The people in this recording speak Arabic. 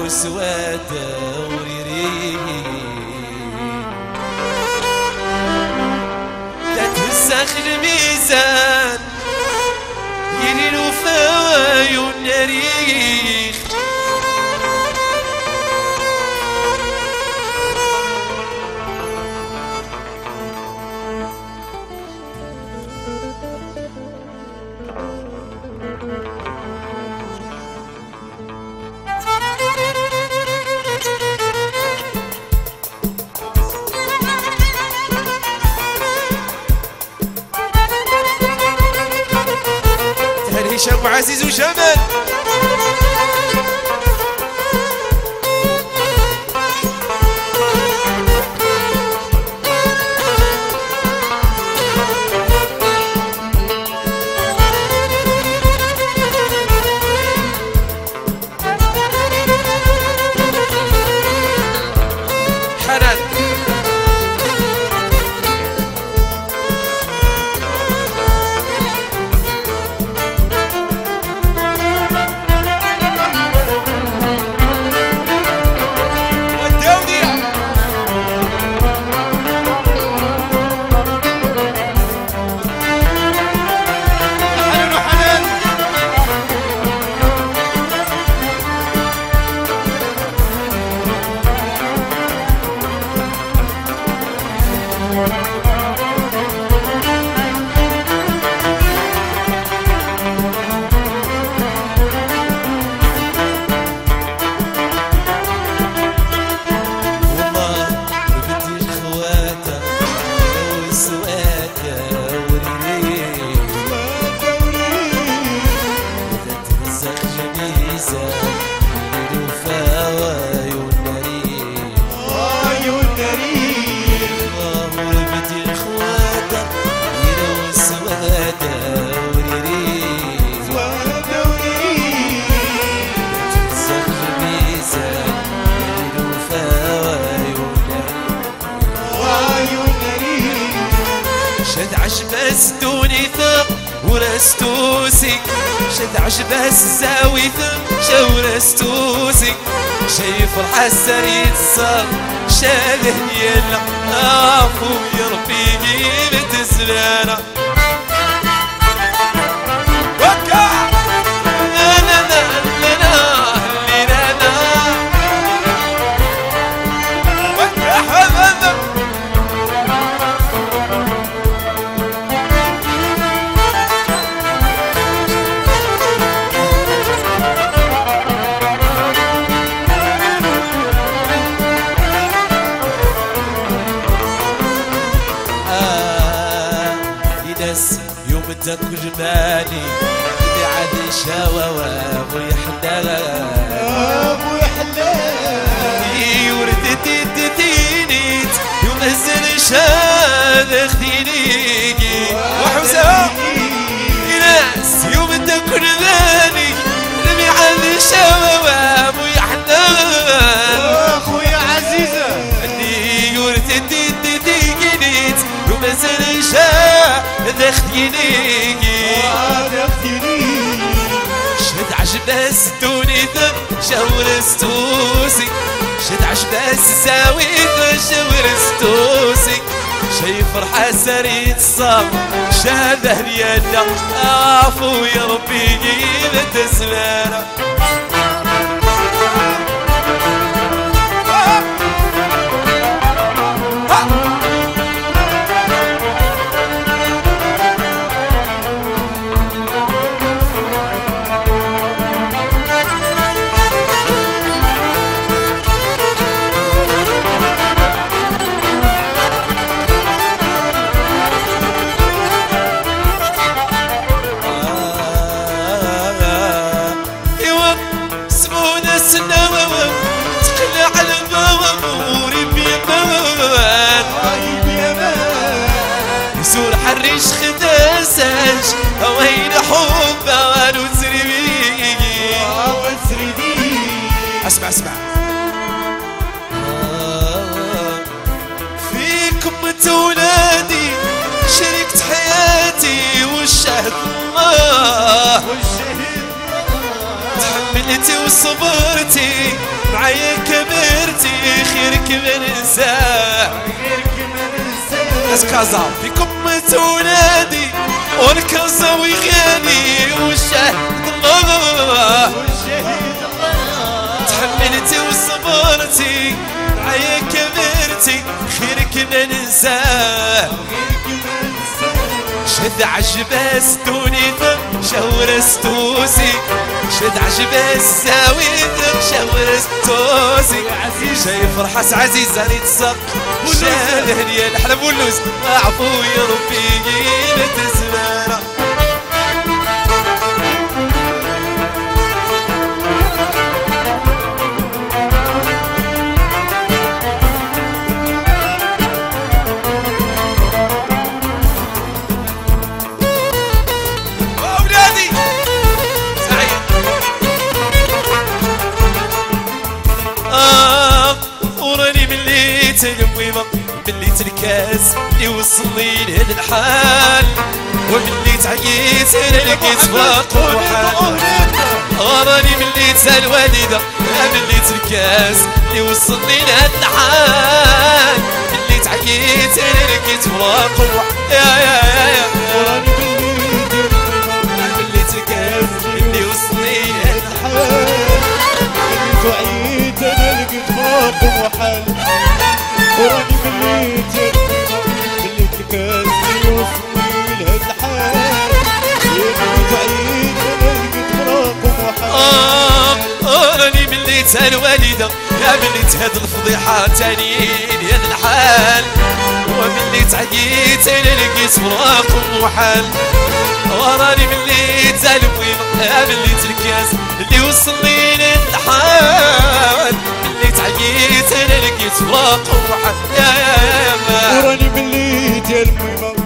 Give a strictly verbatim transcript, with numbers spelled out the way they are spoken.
وسواده وريري لا تنسخ الميزان يلي الوفا والنريخ هشام وعزيز وجمال حنان شد عجبه ستوني ثق ورستوسي شد عجبه الزاوي ثق شورستوسي شايف الحسر يتصاب شاده يلا عفو يربيني متزلانه يوم تاكل مالي اللي عاد شاوى وابوي حلال ابوي حلال وردتي تتينيت يوم نزل شاد خديني وحوزه ناس يوم تاكل مالي اللي عاد شاوى وابوي حلال واخويا عزيزه اللي وردتي تتينيت يوم نزل شاد دختيني شد عجبه ستوني شاور ستوسي شد عجبه الساوي شاور ستوسي شايف فرحة سريت الصاب شاده اليد عفو يا ربي جيب تسلانه حريش خداساش وين حبه ونسري بيجي ونسري بيجي اسمع اسمع فيكم تولادي شريكة حياتي والشهد الله والشهد تحمل تحملتي وصبرتي معايا كبرتي خيرك ما ننساه اسكازا فيكم تولادي والكازا ويغاني والشاهد الله تحملتي وصبرتي معايا كبرتي خيرك ما ننساه شد عجباس دونيثا شاورس توسي شد عجباس ساويث شاورس توسي شايف فرحة عزيزة نتصق شاد هدية الحلم واللوز عفو يا ربي جينا تسمارة تلويمة باللي الكاس يوصلني لهذا الحال وباللي تعييت انا لقيت فاق وحال راني ملي الوالدة باللي الكاس يوصلني لهذا الحال باللي تعييت انا لقيت فاق وحال يا يا يا يا راني باللي الكاس اللي وصلني لهذا الحال باللي تعييت انا لقيت فاق وحال وراني باللي تجربنا باللي تلقاس يوصلني لهاد الحال يا بعيد انا لقيت فراقكم وحال راني باللي الوالدة يا باللي هاد الفضيحة تاني لهاد الحال وباللي تعييت انا لقيت فراقكم وحال وراني باللي المهم يا باللي تلقاس اللي وصلني لهاد الحال تعييت انا لقيت فراق وحد يا يا يا وراني باللي ديال الميمة